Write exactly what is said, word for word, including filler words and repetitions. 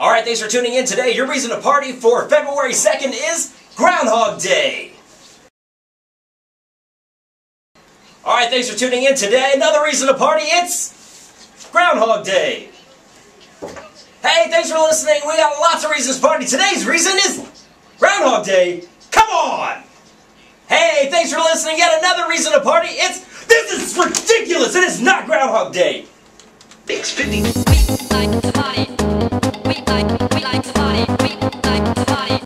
Alright, thanks for tuning in today. Your reason to party for February second is Groundhog Day. Alright, thanks for tuning in today. Another reason to party, it's Groundhog Day. Hey, thanks for listening. We got lots of reasons to party. Today's reason is Groundhog Day. Come on! Hey, thanks for listening. Yet another reason to party. It's This is ridiculous. It is not Groundhog Day. Thanks, fifty. We like to party. We like, we like to party.